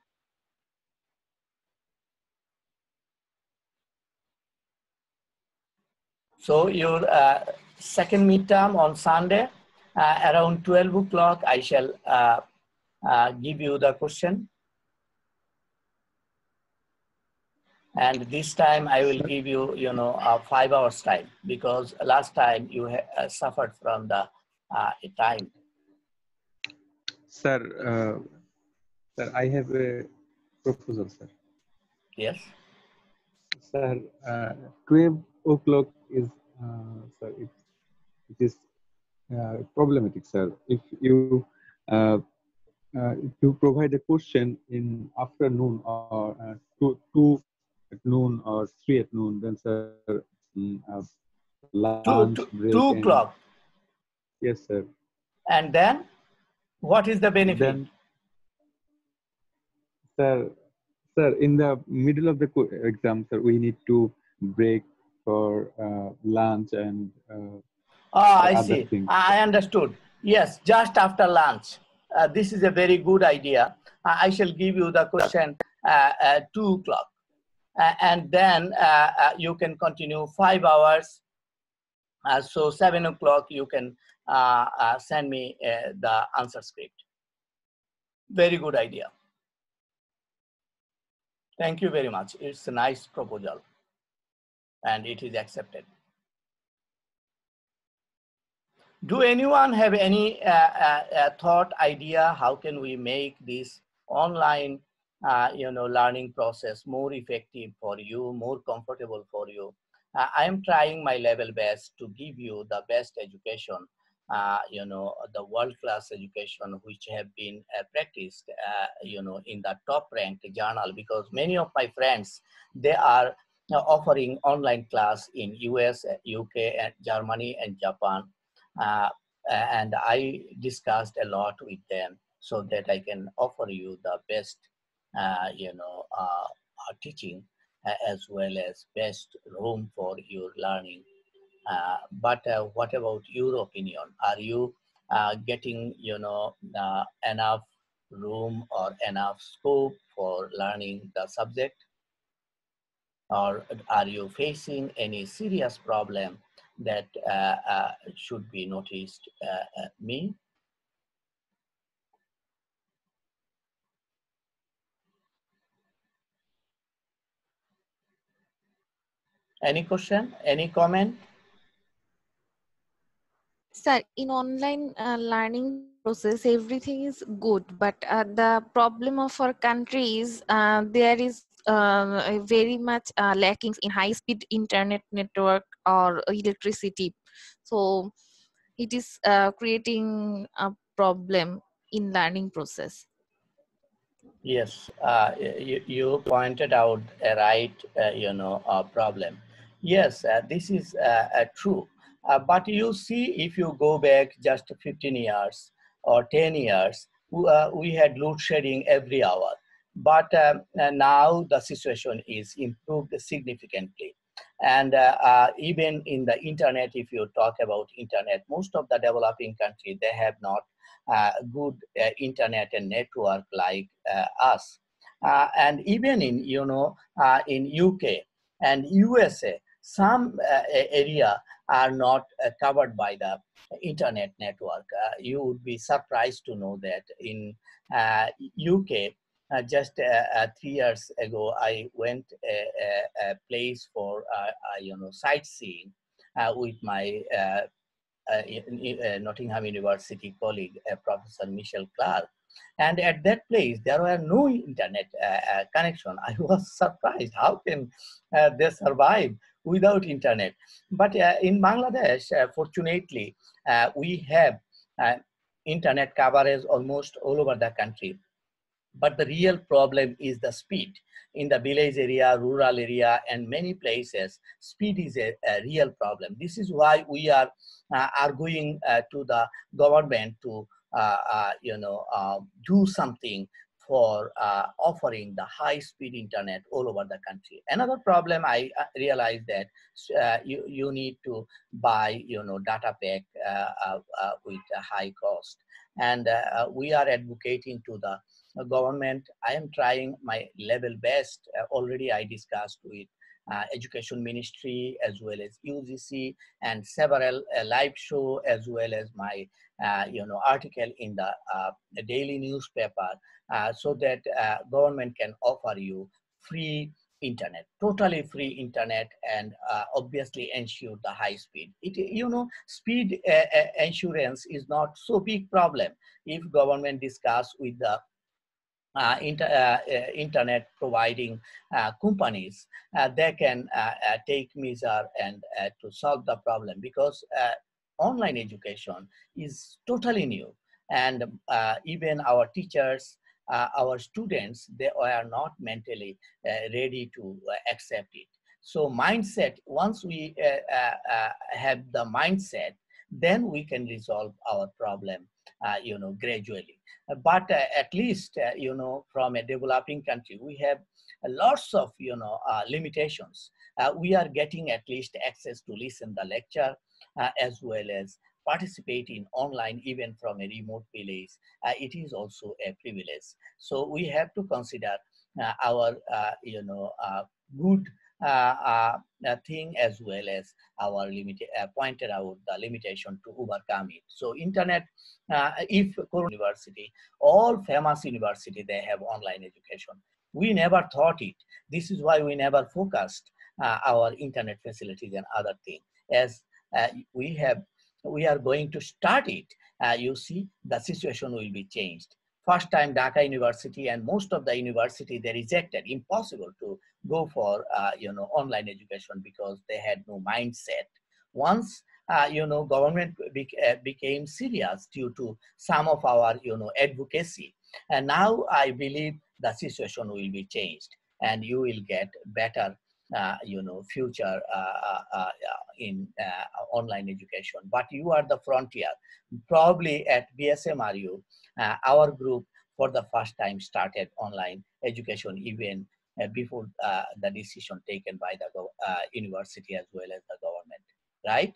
So your second midterm on Sunday, around 12 o'clock, I shall give you the question. And this time I will give you, 5 hours time, because last time you suffered from the time. Sir, sir, I have a proposal, sir. Yes. Sir, 12 o'clock is, sir, it is problematic, sir. If you to provide a question in afternoon, or 2 at noon or 3 at noon, then sir, lunch break 2 and o'clock. yes, sir. And then what is the benefit? Then, sir, in the middle of the exam, sir, we need to break for lunch and I other see. things. I understood. Yes, just after lunch. This is a very good idea. I shall give you the question at 2 o'clock. And then you can continue 5 hours. So 7 o'clock, you can send me the answer script. Very good idea. Thank you very much. It's a nice proposal, and it is accepted. Do anyone have any thought, idea, how can we make this online learning process more effective for you, more comfortable for you? I am trying my level best to give you the best education, the world-class education, which have been practiced, in the top-ranked journal, because many of my friends, they are offering online class in US, UK, and Germany, and Japan. And I discussed a lot with them, so that I can offer you the best, teaching, as well as best room for your learning. But what about your opinion? Are you getting, enough room or enough scope for learning the subject? Or are you facing any serious problem that should be noticed me? Any question? Any comment? Sir, in online learning process, everything is good, but the problem of our country is there is a very much lackings in high-speed internet network or electricity. So it is creating a problem in learning process. Yes, you pointed out a right, problem. Yes, this is true. But you see, if you go back just 15 years or 10 years, we had load shedding every hour. But now the situation is improved significantly. And even in the internet, if you talk about internet, most of the developing countries, they have not good internet and network like us. And even in, in UK and USA, some area are not covered by the internet network. You would be surprised to know that in UK, just 3 years ago, I went a place for sightseeing with my Nottingham University colleague, Professor Michel Clark. And at that place, there were no internet connection. I was surprised. How can they survive without internet? But in Bangladesh, fortunately, we have internet coverage almost all over the country. But the real problem is the speed. In the village area, rural area, and many places, speed is a real problem. This is why we are arguing to the government to do something for offering the high-speed internet all over the country. Another problem I realized that you need to buy data pack with a high cost, and we are advocating to the government. I am trying my level best. Already I discussed with Education Ministry as well as UGC and several live show as well as my article in the daily newspaper so that government can offer you free internet, totally free internet, and obviously ensure the high speed. Speed insurance is not so big problem if government discuss with the internet providing companies. They can take measure and to solve the problem, because online education is totally new, and even our teachers, our students, they are not mentally ready to accept it. So mindset, once we have the mindset, then we can resolve our problem gradually. But at least from a developing country, we have lots of limitations. We are getting at least access to listen the lecture as well as participate in online even from a remote village. It is also a privilege. So we have to consider our good thing as well as our pointed out the limitation to overcome it. So internet, if university, all famous university, they have online education. We never thought it. This is why we never focused our internet facilities and other things. As we are going to start it, you see the situation will be changed. First time Dhaka University and most of the university, they rejected, impossible to go for online education because they had no mindset. Once government became serious due to some of our advocacy, and now I believe the situation will be changed and you will get better future in online education. But you are the frontier. Probably at BSMRU, our group for the first time started online education even before the decision taken by the university as well as the government, right?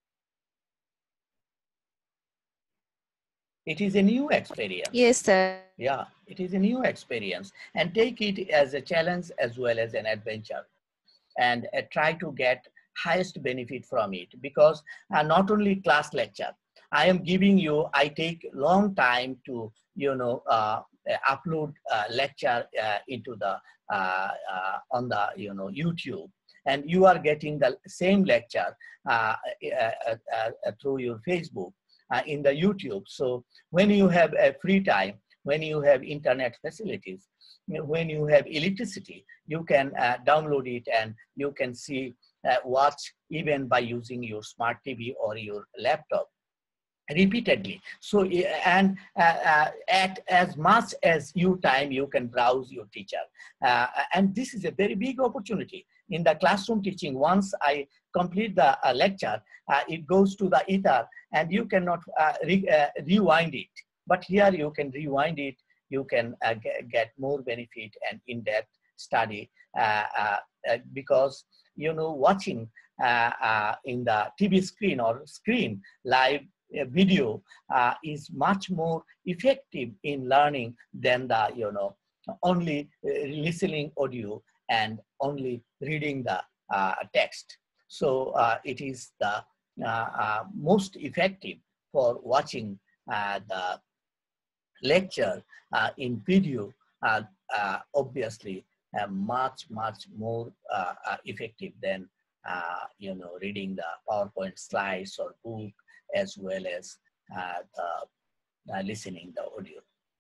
It is a new experience. Yes, sir. Yeah, it is a new experience, and take it as a challenge as well as an adventure, and try to get highest benefit from it, because not only class lecture, I am giving you, I take long time to, upload lecture into the, on the, YouTube, and you are getting the same lecture through your Facebook, in the YouTube. So when you have a free time, when you have internet facilities, when you have electricity, you can download it and you can see, watch even by using your smart TV or your laptop repeatedly. So, and at as much as you time, you can browse your teacher. And this is a very big opportunity. In the classroom teaching, once I complete the lecture, it goes to the ether and you cannot rewind it. But here you can rewind it, you can get more benefit and in-depth study, because, watching in the TV screen or screen live video is much more effective in learning than the, only listening audio and only reading the text. So it is the most effective for watching the lecture in video, obviously much more effective than reading the PowerPoint slides or book, as well as listening the audio.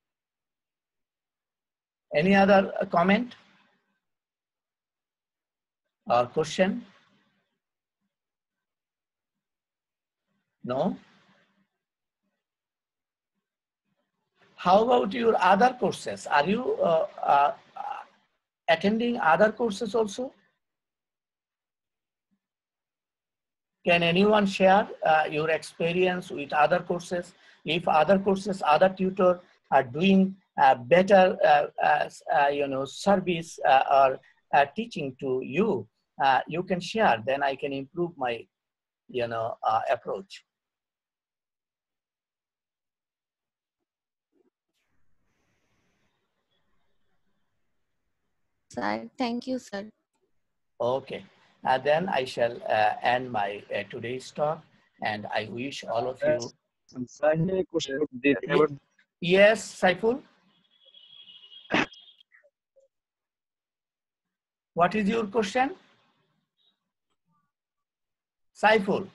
Any other comment or question? No? How about your other courses? Are you attending other courses also? Can anyone share your experience with other courses? If other courses, other tutors are doing better, service or teaching to you, you can share. Then I can improve my, approach. Sir, thank you, sir. Okay. Then I shall end my today's talk, and I wish all of you. Yes, Saiful. What is your question? Saiful.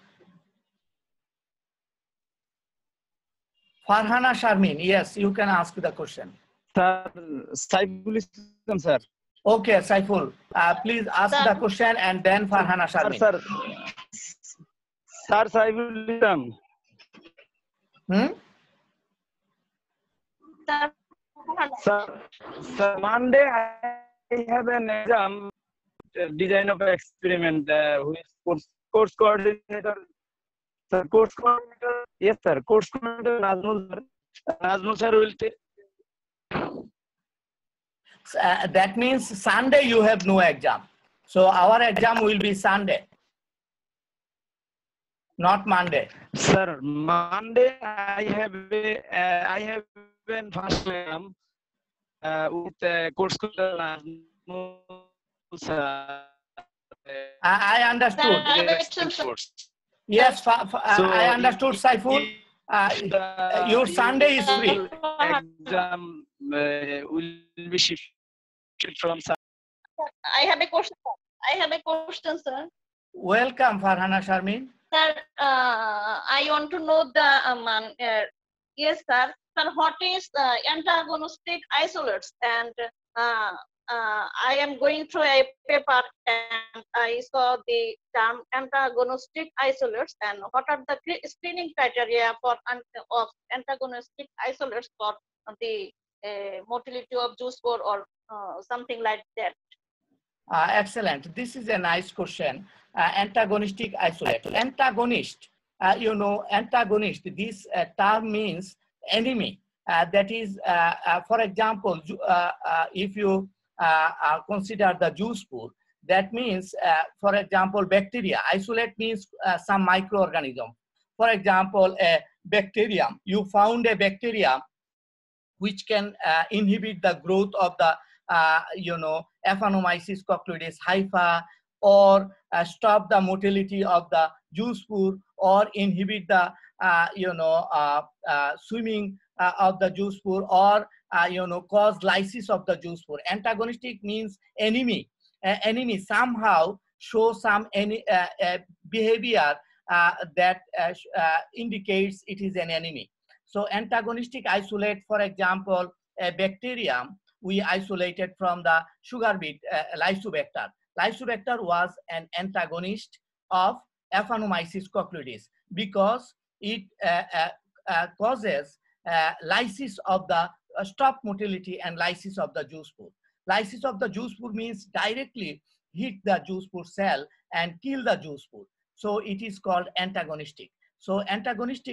Farhana Sharmin, yes, you can ask the question. Sir, Saiful Islam, sir. Okay, Saiful, please ask the question and then Farhana Sharmin. Sir, Saiful Islam. Sir, Monday I have an exam, design of experiment, with course coordinator. Sir, course coordinator. Yes, sir. Course coordinator Nazmul sir. Nazmul sir will take. That means Sunday you have no exam. So our exam will be Sunday, not Monday. Sir, Monday I have an first exam with course coordinator Nazmul sir. I understood. Yes, so I understood, Saiful. Your Sunday is free. Exam will be shifted from Sunday. I have a question, sir. Welcome, Farhana Sharmin. Sir, I want to know the yes, sir. Sir, what is antagonistic isolates? And I am going through a paper and I saw the term antagonistic isolates. And what are the screening criteria for of antagonistic isolates for the motility of juice or something like that? Excellent. This is a nice question. Antagonistic isolate. Antagonist, antagonist, this term means enemy. That is, for example, if you consider the juice pool, that means, for example, bacteria. Isolate means some microorganism. For example, a bacterium. You found a bacterium which can inhibit the growth of the, Aphanomyces cochloides hypha, or stop the motility of the juice spore, or inhibit the swimming of the juice spore, or cause lysis of the juice spore. Antagonistic means enemy. Enemy somehow show some behavior that indicates it is an enemy. So antagonistic isolate, for example, a bacterium we isolated from the sugar beet, Lysobacter. Lysobacter was an antagonist of Aphanomyces cochlearis because it causes lysis of the stop motility and lysis of the juice spore. Lysis of the juice spore means directly hit the juice spore cell and kill the juice spore. So it is called antagonistic. So antagonist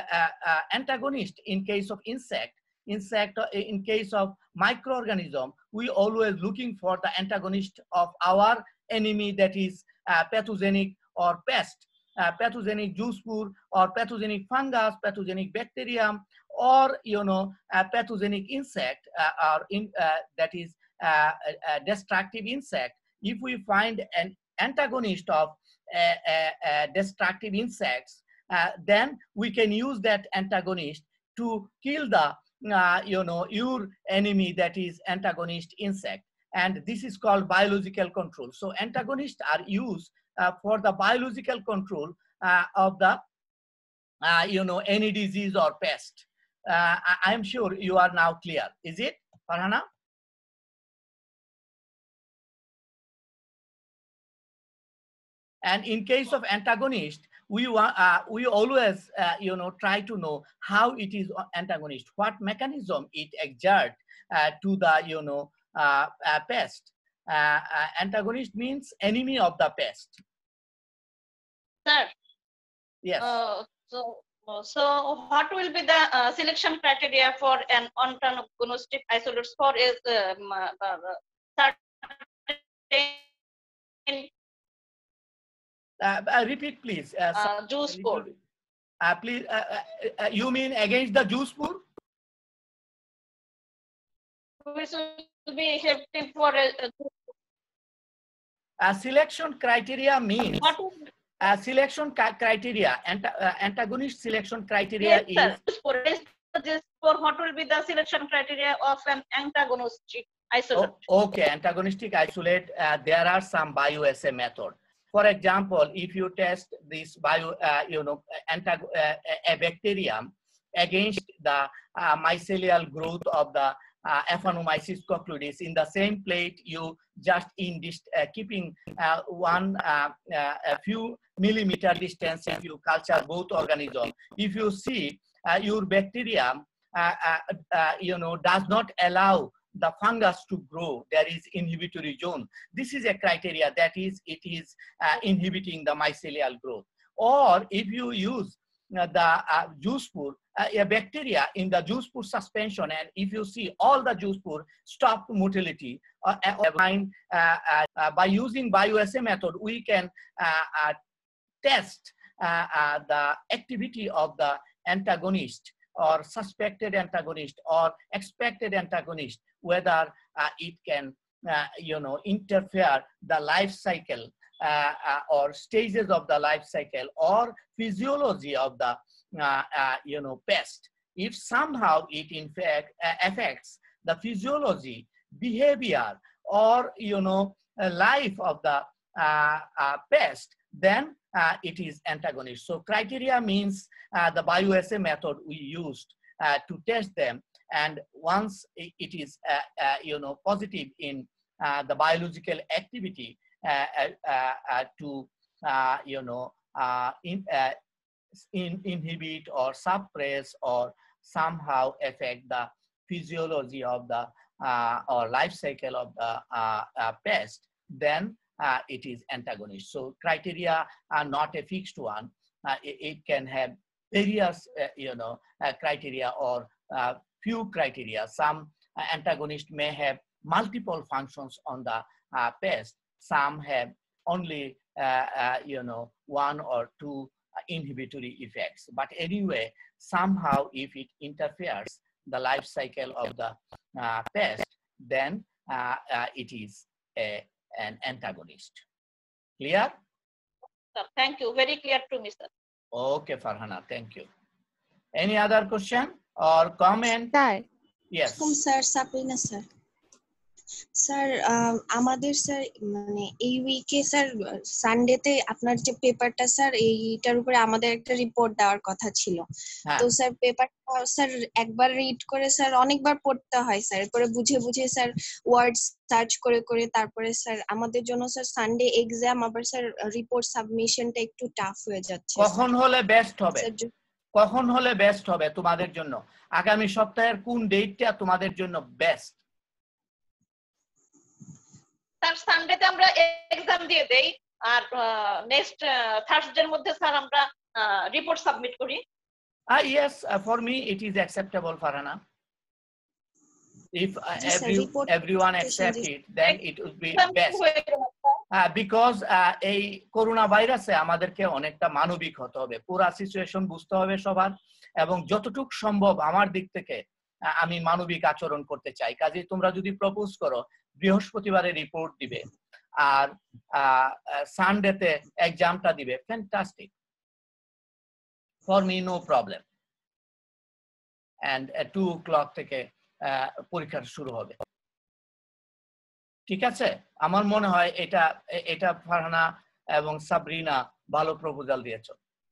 in case of insect, in case of microorganism, we always looking for the antagonist of our enemy, that is pathogenic or pest, pathogenic juice spore, or pathogenic fungus, pathogenic bacterium, or pathogenic insect, that is a destructive insect. If we find an antagonist of destructive insects, then we can use that antagonist to kill the your enemy, that is antagonist insect. And this is called biological control. So antagonists are used for the biological control of the any disease or pest. I'm sure you are now clear. Is it, Farhana? And in case of antagonist, we always try to know how it is antagonist, what mechanism it exerts to the pest. Antagonist means enemy of the pest. Sir. Yes. So what will be the selection criteria for an antagonistic isolates for a certain repeat, please. Juice spore. Please, you mean against the juice spore? Which will be helping for a selection criteria means selection criteria. Antagonist selection criteria yes, is for what will be the selection criteria of an antagonistic isolate? Okay, antagonistic isolate. There are some bioassay method. For example, if you test this a bacterium against the mycelial growth of the Aphanomyces cochlearis, in the same plate, you just in this keeping a few millimeter distance, if you culture both organisms, if you see your bacterium does not allow the fungus to grow, there is inhibitory zone. This is a criteria, that is, it is inhibiting the mycelial growth. Or if you use the juice spore, a bacteria in the juice spore suspension, and if you see all the juice spore stop motility, by using bioassay method, we can test the activity of the antagonist or suspected antagonist or expected antagonist, whether it can interfere the life cycle or stages of the life cycle or physiology of the pest. If somehow it in fact affects the physiology, behavior, or life of the pest, then it is antagonist. So criteria means the bioassay method we used to test them, and once it is positive in the biological activity to inhibit or suppress or somehow affect the physiology of the or life cycle of the pest, then it is antagonist. So criteria are not a fixed one. It can have various criteria or few criteria. Some antagonists may have multiple functions on the pest. Some have only one or two inhibitory effects. But anyway, somehow if it interferes the life cycle of the pest, then it is an antagonist. Clear? Sir, thank you. Very clear to me, sir. Okay, Farhana, thank you. Any other question or comment? Sir. Yes. Sir Sabina sir sir আমাদের sir মানে এই উইকে sir সানডেতে আপনার যে পেপারটা sir এইটার উপরে আমাদের একটা রিপোর্ট দেওয়ার কথা ছিল হ্যাঁ। তো স্যার পেপারটা স্যার একবার রিড করে স্যার অনেকবার পড়তে হয় স্যার এরপরে বুঝে বুঝে স্যার ওয়ার্ড সার্চ করে করে তারপরে স্যার আমাদের জন্য স্যার সানডে এক্সাম আবার স্যার রিপোর্ট সাবমিশনটা একটু টাফ হয়ে যাচ্ছে কখন হলে বেস্ট হবে? স্যার কখন হলে বেস্ট হবে তোমাদের জন্য? আগামী সপ্তাহের কোন ডেটটা তোমাদের জন্য বেস্ট? স্যার সানডেতে আমরা এক্সাম দিয়ে দেই আর নেক্সট থার্সডের মধ্যে স্যার আমরা রিপোর্ট সাবমিট করি। Yes, for me it is acceptable, Farhana. If everyone accept it, then it would be best. Because এই করোনা ভাইরাসে আমাদেরকে অনেকটা মানবিক হতে হবে, পুরা সিচুয়েশন বুঝতে হবে সবার, এবং যতটুকু সম্ভব আমার দিক থেকে আমি মানবিক আচরণ করতে চাই। কাজেই তোমরা যদি প্রপোজ করো বৃহস্পতিবারে রিপোর্ট দিবে আর সানডেতে এক্সামটা দিবে, fantastic, for me no problem. And 2 o'clock থেকে পরীক্ষা শুরু হবে। ঠিক আছে, আমার মনে হয় এটা ফারহানা এবং সাবরিনা ভালো প্রপোজাল দিয়েছো।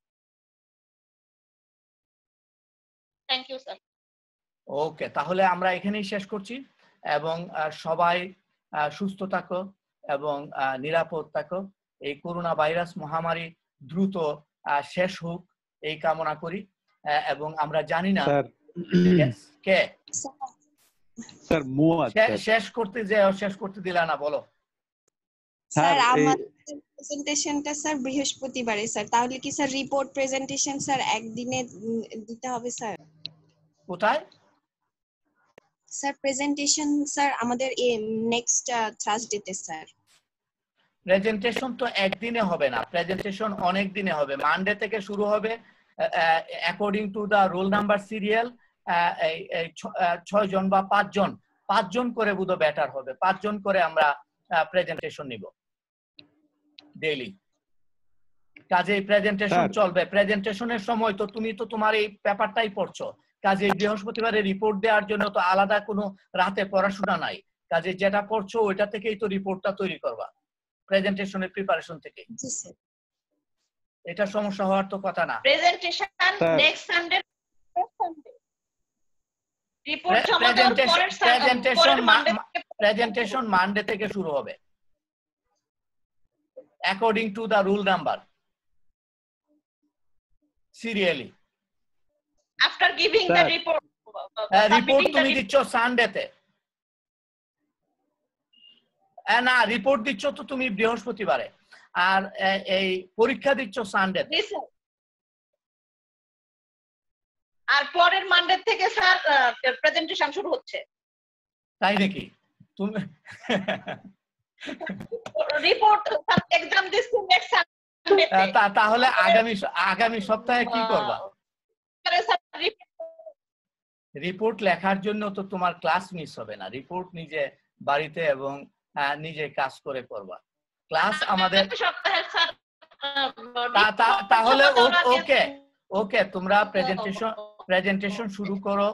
Thank you sir. ওকে, তাহলে আমরা এখানেই শেষ করছি এবং সবাই সুস্থ থাকো এবং নিরাপদ থাকো। এই করোনা ভাইরাস মহামারী দ্রুত শেষ হোক এই কামনা করি। এবং আমরা জানি না কে স্যার মুয়াদ শেষ করতে দিলা না, বলো। স্যার আমাদের প্রেজেন্টেশনটা স্যার বৃহস্পতিবারে স্যার, তাহলে কি স্যার রিপোর্ট প্রেজেন্টেশন স্যার একদিনে দিতে হবে স্যার? কোথায় স্যার প্রেজেন্টেশন স্যার আমাদের নেক্সট থার্সডেতে স্যার। প্রেজেন্টেশন তো একদিনে হবে না, প্রেজেন্টেশন অনেক দিনে হবে। মানডে থেকে শুরু হবে according to the roll number serial. 6 জন বা 5 জন করে বোধহয় বেটার হবে, 5 জন করে আমরা প্রেজেন্টেশন নিব ডেইলি। কাজে প্রেজেন্টেশন চলবে। প্রেজেন্টেশনের সময় তো তুমি তো তোমার এই পেপারটাই পড়ছো, কাজে বৃহস্পতিবারে রিপোর্ট দেওয়ার জন্য তো আলাদা কোনো রাতে পড়াশোনা নাই। কাজে যেটা পড়ছো ওইটা থেকেই তো রিপোর্টটা তৈরি করবা, প্রেজেন্টেশনের প্রিপারেশন থেকে। এটা সমস্যা হওয়ার তো কথা না। প্রেজেন্টেশন নেক্সট সানডে, রিপোর্ট জমা দেওয়ার পরের প্রেজেন্টেশন মানডে থেকে শুরু হবে according to the rule number serially. After giving the report, report তুমি দিচ্ছ সানডেতে না, রিপোর্ট দিচ্ছ তো তুমি বৃহস্পতিবারে, আর এই পরীক্ষা দিচ্ছ সানডেতে। আর পরের মানডে থেকে স্যার প্রেজেন্টেশন শুরু হচ্ছে। তাই নাকি? তুমি রিপোর্ট এক্সাম দিচ্ছি নেক্সট সানডে। তাহলে আগামী সপ্তাহে কি করবা? রিপোর্ট লেখার জন্য তো তোমার ক্লাস মিস হবে না, রিপোর্ট নিজে বাড়িতে এবং নিজে কাজ করে করবা। ক্লাস আমাদের তাহলে ওকে তোমরা প্রেজেন্টেশন শুরু করো।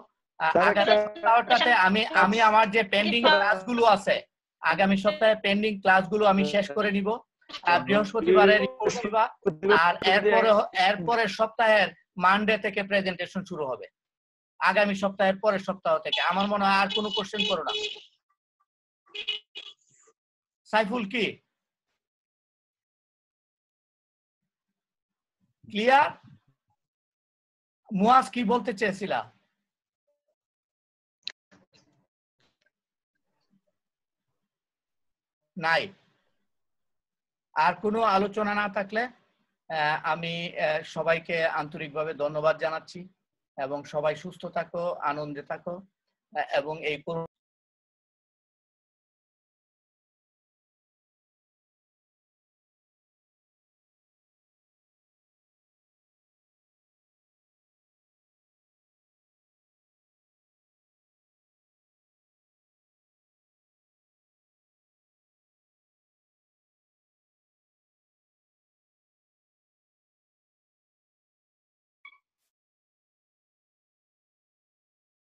আমি আমার যে পেন্ডিং ক্লাসগুলো আছে আগামী সপ্তাহে পেন্ডিং ক্লাসগুলো আমি শেষ করে নিব। বৃহস্পতিবারে রিপোর্ট দিবা, আর এরপরে সপ্তাহের মানডে থেকে প্রেজেন্টেশন শুরু হবে, আগামী সপ্তাহের পরের সপ্তাহ থেকে। আমার মনে হয় আর কোনো কোশ্চেন করো না। সাইফুল কি ক্লিয়ার? মুয়াজ কি বলতে চেয়েছিলা? নাই। আর কোনো আলোচনা না থাকলে আমি সবাইকে আন্তরিকভাবে ধন্যবাদ জানাচ্ছি এবং সবাই সুস্থ থাকো, আনন্দে থাকো এবং এই